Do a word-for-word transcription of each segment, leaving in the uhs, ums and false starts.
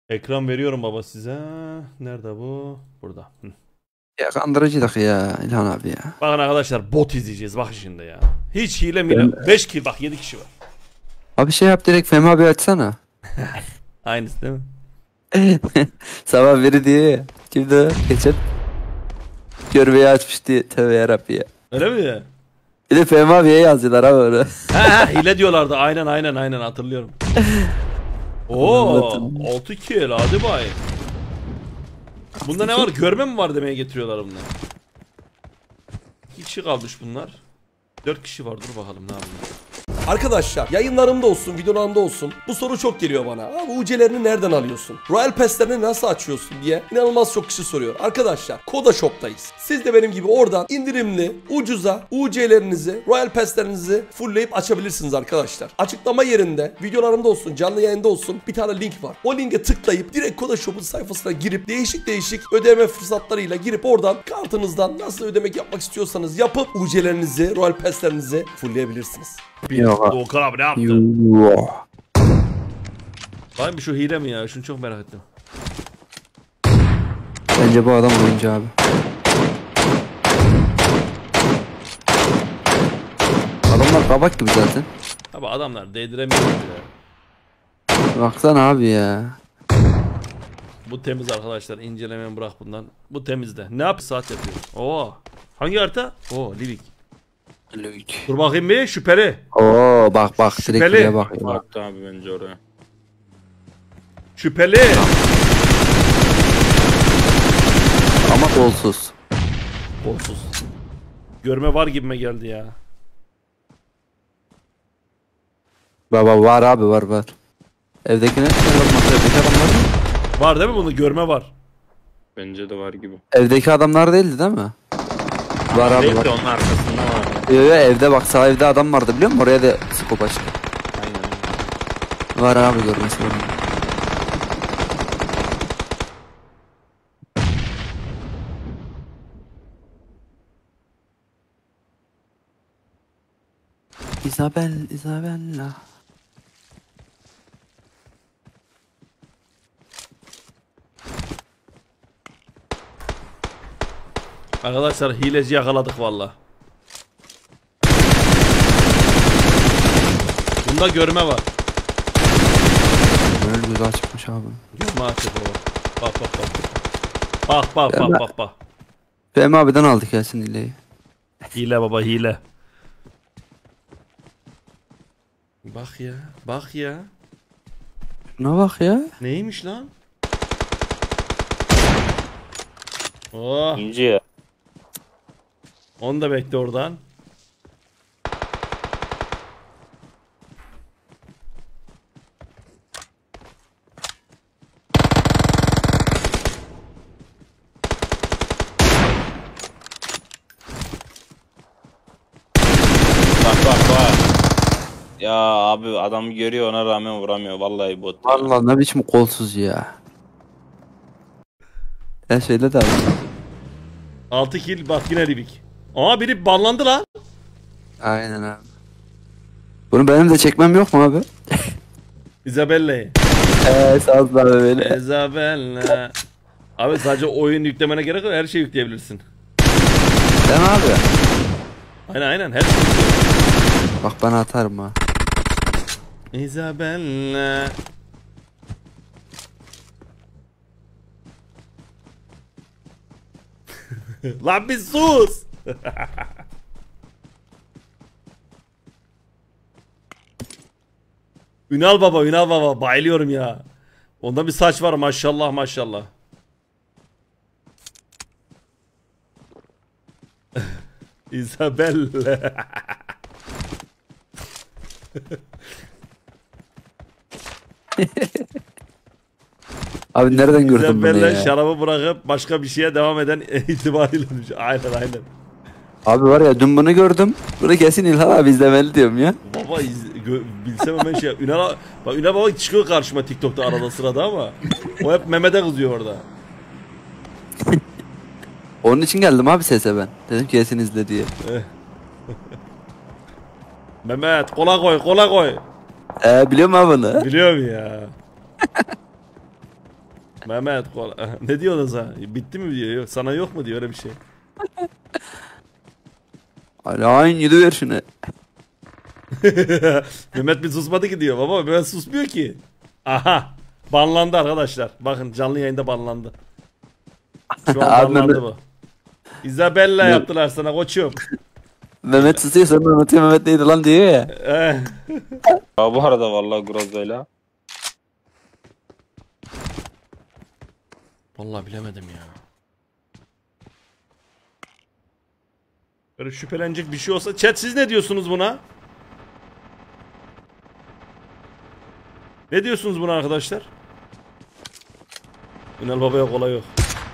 Ekran veriyorum baba size. Nerede bu? Burada. Hı. Ya kandırıcılık ya İlhan abi ya. Bakın arkadaşlar bot izleyeceğiz bak şimdi ya. Hiç hile mile. beş kill bak yedi kişi var. Abi şey yap direkt Fehmi abi açsana. Aynısı değil mi? Sabah biri diyor ya. Kimdi o? Geçen. Görmeyi açmış diye. Tövbe yarabbi ya. Öyle mi ya? Bir de Fehmi abiye yazıyorlar abi onu. He he hile diyorlardı aynen aynen aynen hatırlıyorum. Oo altı kill hadi bay. Bunda ne var? Görme mi var demeye getiriyorlar bunlar. İki kişi kalmış bunlar. Dört kişi var dur bakalım ne yapayım. Arkadaşlar yayınlarımda olsun, videolarımda olsun bu soru çok geliyor bana. Abi U C'lerini nereden alıyorsun? Royal Pass'lerini nasıl açıyorsun diye inanılmaz çok kişi soruyor. Arkadaşlar Koda Shop'tayız. Siz de benim gibi oradan indirimli, ucuza U C'lerinizi, Royal Pass'lerinizi fullleyip açabilirsiniz arkadaşlar. Açıklama yerinde, videolarımda olsun, canlı yayında olsun bir tane link var. O linke tıklayıp direkt Koda Shop'un sayfasına girip değişik değişik ödeme fırsatlarıyla girip oradan kartınızdan nasıl ödemek yapmak istiyorsanız yapıp U C'lerinizi, Royal Pass'lerinizi fullleyebilirsiniz. Yok. Doğukan abi ne yaptın? Yok. Var mı şu hile mi ya? Şunu çok merak ettim. Bence bu adam oyuncu abi. Adamlar kabak gibi zaten. Abi adamlar değdiremiyor ya. Baksana abi ya. Bu temiz arkadaşlar. İncelemeyi bırak bundan. Bu temizde. Ne yap saat yapıyor? Oo. Hangi harita? Oo Livik. Lük. Dur bakayım bir şüpheli. Oo bak bak direkt Şüpheli. buraya bak. Ya. Baktı abi bence oraya. Şüpheli. Ama kolsuz. Kolsuz. Görme var gibime geldi ya. Baba var abi var var. Evdeki ne? Evdeki adamlar mı? Var değil mi bunu? Görme var. Bence de var gibi. Evdeki adamlar değildi değil mi? Var abi Değil var. de onun arkasında var. Yo, yo, evde bak sağ evde adam vardı biliyor musun? Oraya da skop açtı. Aynen. Var abi görmesi var. Isabel, Isabella. Arkadaşlar hileci yakaladık valla. Bunda görme var. Böyle güzel çıkmış abi. Görme açık o. Bak bak bak. Bak bak bak bak bak. Fehmi abiden aldık ya şimdi hileyi. Hile baba hile. Bak ya. Bak ya. Şuna bak ya. Neymiş lan? Oh. İnce ya. Onu da bekle oradan. Bak bak bak. Ya abi adam görüyor ona rağmen vuramıyor vallahi bot. ya. Vallahi ne biçim kolsuz ya. Ya söyle de abi. altı kill bak yine Livik. Aa biri banlandı lan. Aynen abi. Bunu benim de çekmem yok mu abi? Isabella'yı. Eee sağ ol abi böyle. Isabella. Abi sadece oyun yüklemene gerek yok her şeyi yükleyebilirsin. Değil mi abi? Aynen aynen her şey. Bak bana atarım ha. Isabella. Lan bir sus. Ünal baba, Ünal baba bayılıyorum ya. Onda bir saç var maşallah maşallah. Isabella. Abi nereden gördün bunu Isabella ya? şarabı bırakıp başka bir şeye devam eden itibariyle. Aynen aynen. Abi var ya dün bunu gördüm. Bunu kesin İlhan abi izlemeli diyorum ya. Baba iz, gö, bilsem hemen şey. Ünal, bak Ünal baba çıkıyor karşıma TikTok'ta arada sırada ama o hep Mehmet'e kızıyor orada. Onun için geldim abi sese ben. Dedim kesin izle diye. Mehmet kola koy kola koy. Eee biliyor musun abi bunu? Biliyorum ya. Mehmet kola. Ne diyorsun sen? Bitti mi diyor? Yok, sana yok mu diyor öyle bir şey. Lan yedi ver şunu. Mehmet bir susmadı ki diyor. Baba Mehmet susmuyor ki. Aha. Banlandı arkadaşlar. Bakın canlı yayında banlandı. Şu an Abi banlandı Mehmet- bu. Isabella Ne- yaptılar sana koçum. Mehmet susuyor sonra anlatıyor Mehmet neydi lan diyor ya. Eh. Ya bu arada vallahi Groza'yla. Vallahi bilemedim ya. Böyle şüphelenecek bir şey olsa. Chat siz ne diyorsunuz buna? Ne diyorsunuz buna arkadaşlar? Ünal Baba'ya kolay yok.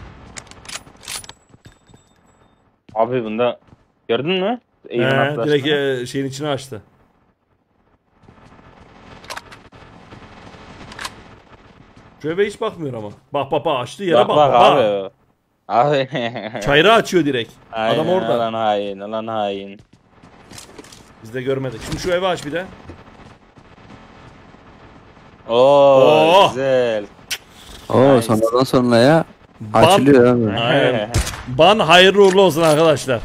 Abi bunda gördün mü? He, Eğitim arkadaşlar. direkt e, şeyin içine açtı. Şöyle hiç bakmıyor ama. Bak bak bak açtığı yere Bak bak. bak bak. abi. Abi. Çayırı açıyor direkt. Aynen, Adam orada. Lan hain, lan hain. Biz de görmedik. Şimdi şu evi aç bir de. Oo, Oo. güzel. Oo Nice. sonradan sonra ya Ban- açılıyor abi. Aynen. Ban hayırlı uğurlu olsun arkadaşlar.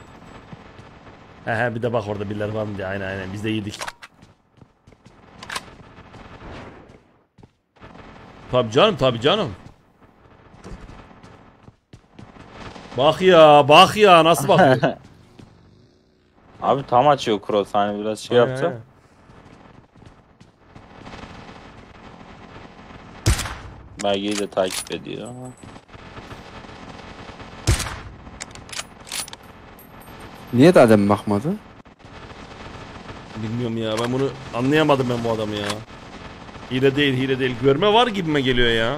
He he bir de bak orada birileri var mı diye. Aynen aynen biz de yedik. Tabii canım tabii canım. Bak ya bak ya nasıl bakıyor. Abi tam açıyor cross hani biraz şey Aynen, yapsa. aynen. Belgeyi de takip ediyor. Niye daha demin bakmadı? Bilmiyorum ya ben bunu anlayamadım ben bu adamı ya. Hile değil hile değil. Görme var gibime geliyor ya.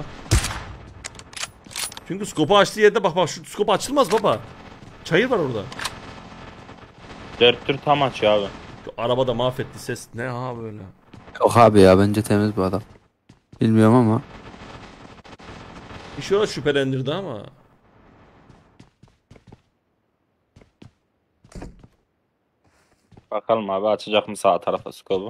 Çünkü skopu açtığı yerde bak bak şu skop açılmaz baba. Çayır var orada. Dört tür tam açıyor abi. Şu arabada mahvetti ses. Ne ha böyle. Yok abi ya bence temiz bu adam. Bilmiyorum ama. Bir şey olarak şüphelendirdi ama. Bakalım abi açacak mı sağ tarafa skobu.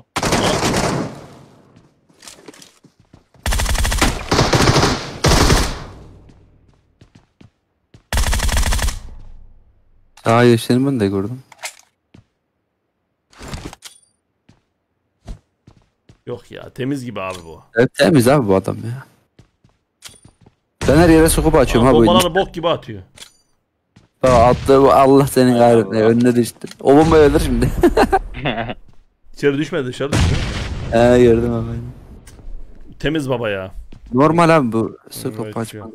Daha yaşlarını ben de gördüm. Yok ya temiz gibi abi bu. Evet temiz abi bu adam ya. Ben her yere sokup açıyorum Aa, abi. bombaları bok gibi atıyor. Bak attı bu Allah senin Hay kahretsin. Allah. Önüne düştü. O bomba ölür şimdi. İçeri düşmedi dışarı düştü. He gördüm abi. Temiz baba ya. Normal abi bu sokup Evet, açma.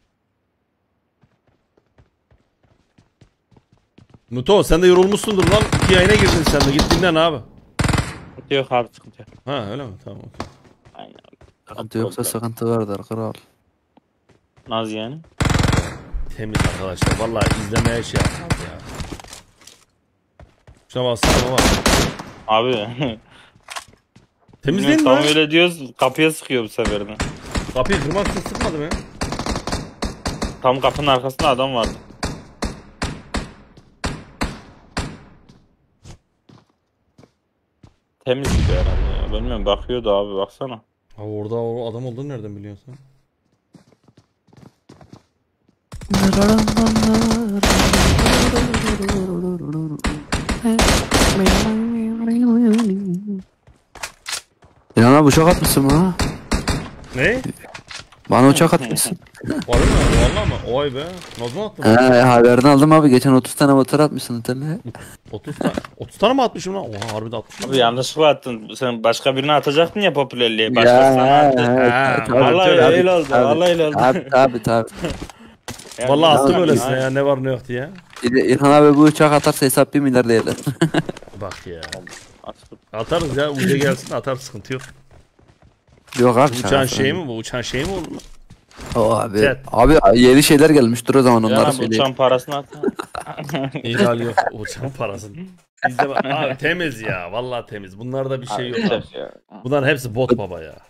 Nuto sen de yorulmuşsundur lan. İki yayına girdin sen de. Git dinlen abi. Sıkıntı yok abi sıkıntı yok. Ha öyle mi? Tamam okey. Aynen. Sıkıntı yoksa sıkıntı vardır kral. Naz yani. Temiz arkadaşlar. Vallahi izlemeye şey yapmaz ya. Şuna baksana baba. Abi. Temiz değil mi Tam lan? öyle diyoruz kapıya sıkıyor bu sefer de. Kapıyı kırmak için sıkmadım ya. Tam kapının arkasında adam vardı. Temiz gibi herhalde ya. Bilmiyorum bakıyordu abi baksana. Ha orada o adam olduğunu nereden biliyorsun? İlhan abi uçak atmışsın bana. Ne? Bana uçak atmışsın. Var mı? Valla mı? Oy be. Nasıl attın? He haberini aldım abi. Geçen otuz tane motor atmışsın internete. otuz tane. otuz tane mi atmışım lan? Oha harbiden atmışım. Abi yanlışlıkla attın. Sen başka birine atacaktın ya popülerliğe. Ya, Başkasına attın. Ha, tabii, Vallahi tabii, öyle oldu. tabii. Vallahi öyle oldu. Tabi tabi tabi. Yani Vallahi attım insan- öylesine Aynen. ya. Ne var ne yok diye. İlhan abi bu uçak atarsa hesap bir milyar değerler. Bak ya. Attım. Atarız ya. Uca gelsin atar sıkıntı yok. Yok abi. Uçan şey mi bu? Uçan şey mi olur lan? O abi. Evet. Abi yeni şeyler gelmiştir o zaman onları Yani bu söyleyeyim. uçan parasını at. İhal yok. Uçan parasını. Bizde bak. Abi temiz ya. Vallahi temiz. Bunlarda bir şey yok. Abi, ya. Bunların hepsi bot baba ya.